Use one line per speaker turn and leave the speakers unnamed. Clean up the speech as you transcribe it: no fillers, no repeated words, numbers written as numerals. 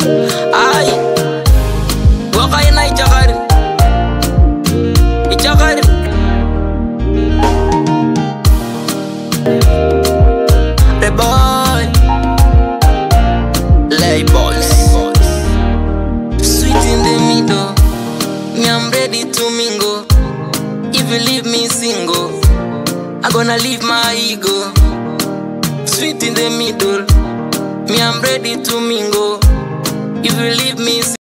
Ay, waka na ichakar. Ichakar. The boy, lay boys. Sweet in the middle, me I'm ready to mingle. If you leave me single, I'm gonna leave my ego. Sweet in the middle, me I'm ready to mingle. If you leave me